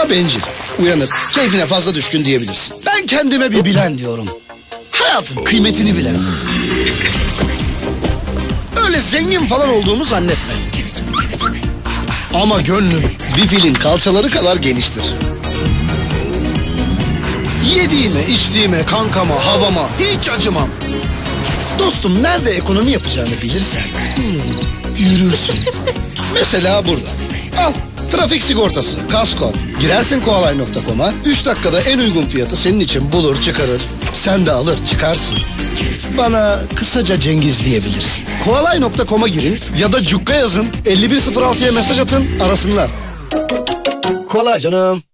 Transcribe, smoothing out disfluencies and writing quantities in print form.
Bana bencil, uyanık, keyfine fazla düşkün diyebilirsin. Ben kendime bir bilen diyorum. Hayatın kıymetini bilen. Öyle zengin falan olduğumu zannetme. Ama gönlüm bir filin kalçaları kadar geniştir. Yediğime, içtiğime, kankama, havama hiç acımam. Dostum, nerede ekonomi yapacağını bilirsen yürürsün. Mesela burada. Al, trafik sigortası, kasko. Girersin koalay.com'a, 3 dakikada en uygun fiyatı senin için bulur, çıkarır. Sen de alır, çıkarsın. Bana kısaca Cengiz diyebilirsin. Koalay.com'a girin ya da Cukka yazın. 5106'ya mesaj atın, arasınlar. Kolay canım.